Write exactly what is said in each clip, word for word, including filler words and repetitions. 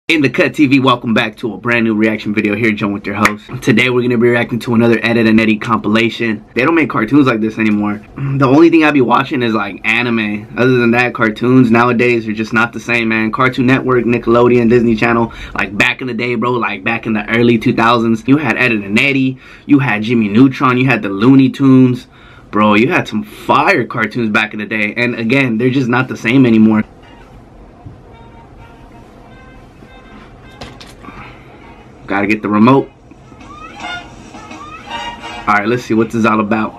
In the Cut T V, welcome back to a brand new reaction video here, Joe with your host. Today we're going to be reacting to another Ed, Edd n Eddy compilation. They don't make cartoons like this anymore. The only thing I be watching is like anime. Other than that, cartoons nowadays are just not the same, man. Cartoon Network, Nickelodeon, Disney Channel, like back in the day, bro, like back in the early two thousands, you had Ed, Edd n Eddy, you had Jimmy Neutron, you had the Looney Tunes. Bro, you had some fire cartoons back in the day. And again, they're just not the same anymore. Gotta get the remote. Alright, let's see what this is all about.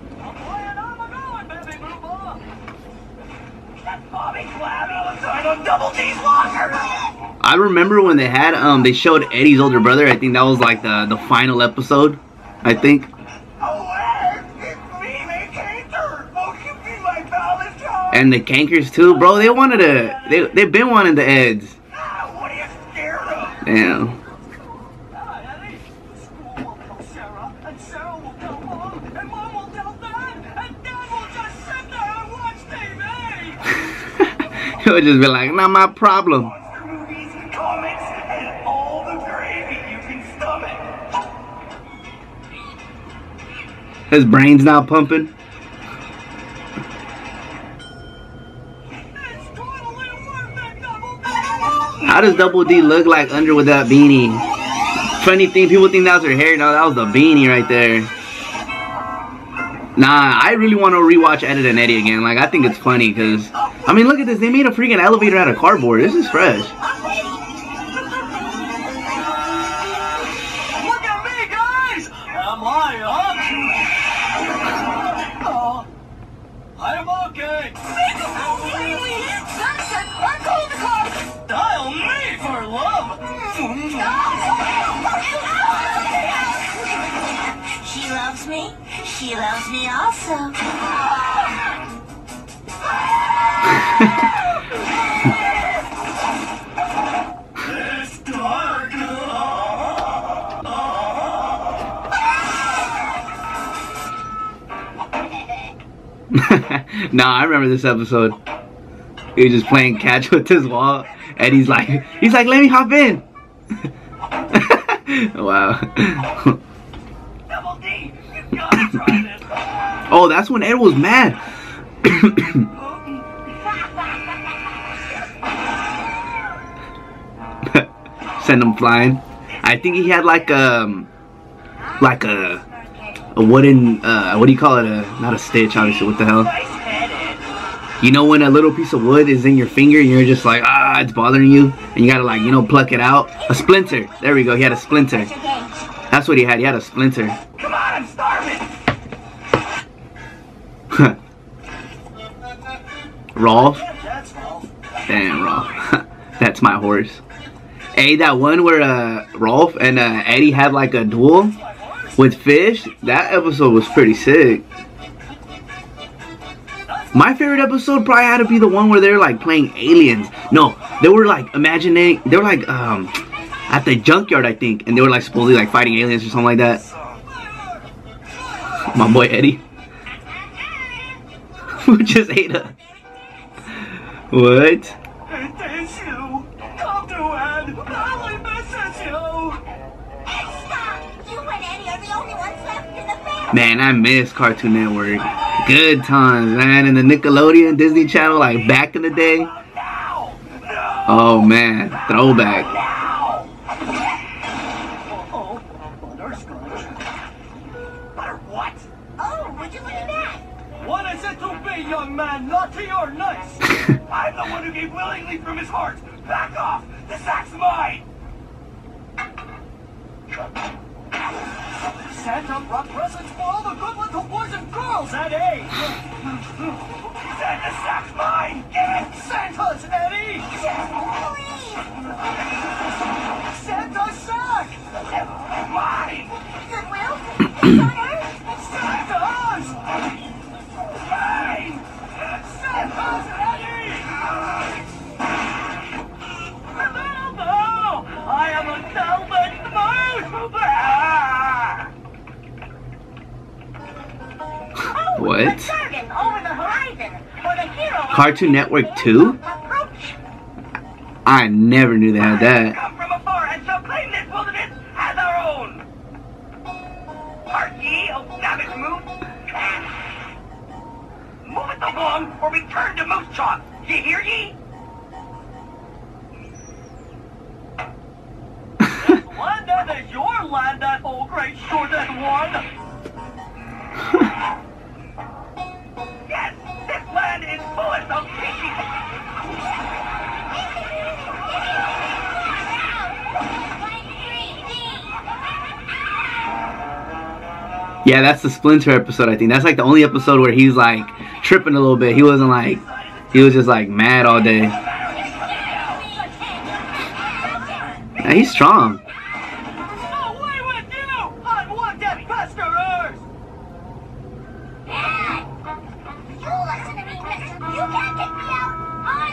I remember when they had um they showed Eddie's older brother. I think that was like the the final episode, I think. And the Kankers too, bro. They wanted to they they've been wanting the Eds. Damn. It would just be like, not my problem. His brain's not pumping. How does Double D look like under with that beanie? Funny thing, people think that was her hair. No, that was the beanie right there. Nah, I really want to rewatch Ed, Edd n Eddy again. Like, I think it's funny because, I mean, look at this. They made a freaking elevator out of cardboard. This is fresh. Look at me, guys! Am I up? Oh, I'm okay. Dial me for love. She loves me. She loves me also. It's dark. Nah, I remember this episode. He was just playing catch with his wall, and he's like, he's like, let me hop in. Wow. Double D, you gotta try this. Oh, that's when Ed was mad. Send him flying. I think he had like um like a a wooden uh what do you call it? A not a stitch, obviously. What the hell? You know when a little piece of wood is in your finger and you're just like, ah, it's bothering you, and you gotta like, you know, pluck it out. A splinter. There we go. He had a splinter. That's what he had. He had a splinter. Come on, I'm starving. Rolf. That's Rolf. Damn, Rolf. That's my horse. Hey, that one where uh, Rolf and uh, Eddie had like a duel with fish, that episode was pretty sick. My favorite episode probably had to be the one where they're like playing aliens. No, they were like imagining, they were like um, at the junkyard, I think, and they were like supposedly like fighting aliens or something like that. My boy Eddie. Who just ate a... What? It is you. Come to Ed. Molly misses you. Hey, stop! You and Eddie are the only ones left in the family. Man, I miss Cartoon Network. Good times, man. And the Nickelodeon, Disney Channel, like back in the day. Oh, man. Throwback. Uh-oh. Butterscotch. Butter what? Oh, would you look at that? What is it to be, young man? Naughty or nice? I'm the one who gave willingly from his heart. Back off! The sack's mine! Santa brought presents for all the good little boys and girls at A. Santa's sack's mine! Give it! Santa's, Eddie! Santa's sack! Mine! Goodwill? It's on Earth? Santa's! Mine! Santa's, Eddie! No, no! I am a velvet moose! What? Dragon over the horizon, for the hero. Cartoon Network two? I never knew they had that. Come from afar and shall claim this wilderness as our own. Are ye, O savage moose? Move it along or return to Moose Chop. Ye hear ye? This land that is your land, that old great short-head one. Yes, this land is fullest of species. Yeah, that's the Splinter episode, I think. That's like the only episode where he's like tripping a little bit. He wasn't like, he was just like mad all day. Yeah, he's strong. Away with you, unwanted pesters! You listen to me, mister. You can't kick me out. I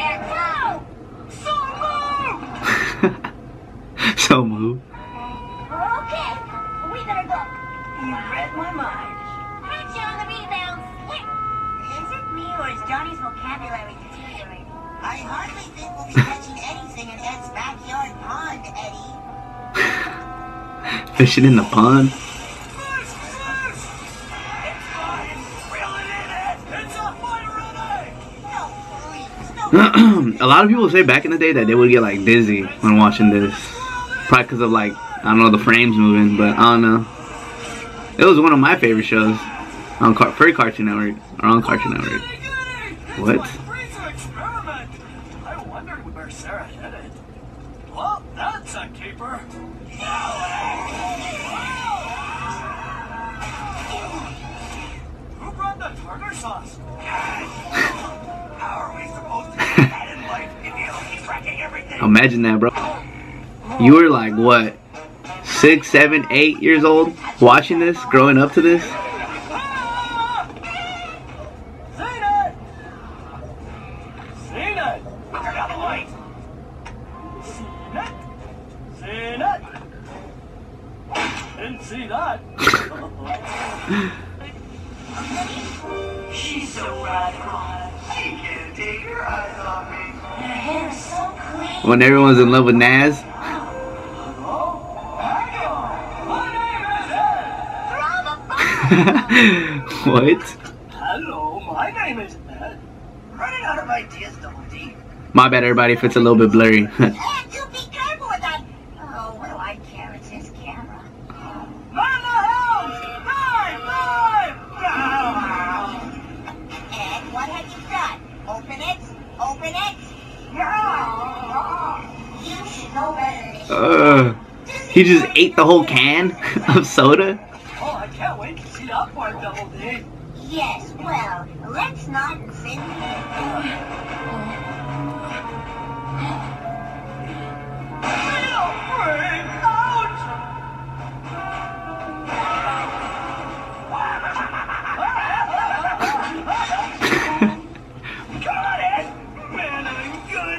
live here too. So move. So move. Okay, we better go. You read my mind. Catch you on the rebound. Is it me or is Johnny's vocabulary deteriorating? I hardly think we'll be catching anything in Ed's backyard pond, Eddie. Fishing in the pond. Fish, fish! It's fine. Reel it in, Ed. It's a fire ready. No, please, no. A lot of people say back in the day that they would get like dizzy when watching this. Probably because of like, I don't know, the frames moving, but I don't know. It was one of my favorite shows on Car for Cartoon Network or on Cartoon Network. What? It's my freezer experiment. I wondered where Sarah headed. Well, that's a keeper. Who brought the tartar sauce? How are we supposed to do that in life if you don't keep tracking everything? Imagine that, bro. You were like what, six, seven, eight years old watching this, growing up to this. Ah! Zeynep! Zeynep! Turn out the light! Zeynep! Zeynep! Didn't see that. She's so radical. She can't take her eyes off me. Your hair is so clean. When everyone's in love with Naz. Hello? Hang on! My name is Ed! Throw the What? Hello, my name is Ed. Running out of ideas, Double D. My bad, everybody, if it's a little bit blurry. Ed, you be careful with that. Oh, what do I care? It's his camera. Man in the house! Dive! Dive! Ed, what have you done? Open it. Open it. You should know better than Uh, he just ate the whole can of soda. Oh, I can't wait to see that part, Double D. Yes, well, let's not sit Little freak out! Come on, Ed! Man, I'm good.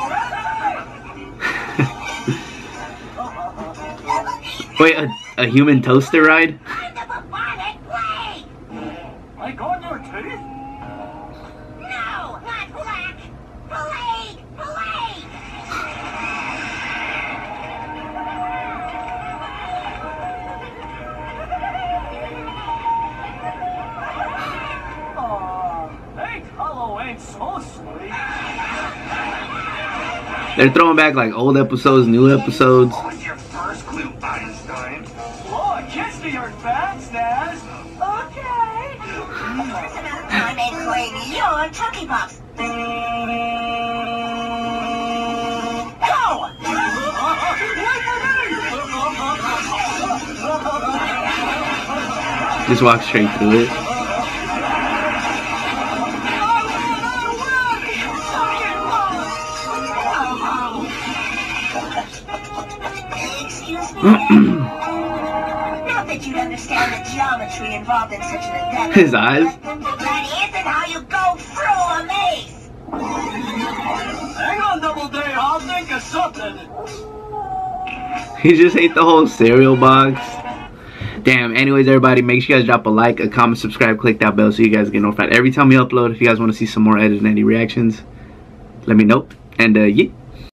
Wait, a, a human toaster ride? I'm the bubonic plague! I got your teeth? No, not black! Plague! Plague! Aw, ain't Halloween so sweet? They're throwing back like old episodes, new episodes. What was your first clue, Einstein? Oh, a kiss to your fans, Naz. Okay. First amount of time and playing your Chucky Pops. Go! Just walk straight through it. Excuse me? Not that you'd understand the geometry involved in such an endeavor. His eyes. That isn't how you go through a maze. Hang on, Double D. I'll think of something. He just ate the whole cereal box. Damn, anyways, everybody, make sure you guys drop a like, a comment, subscribe, click that bell so you guys get notified every time we upload. If you guys want to see some more Ed and Eddie reactions, let me know. And, uh, yeah.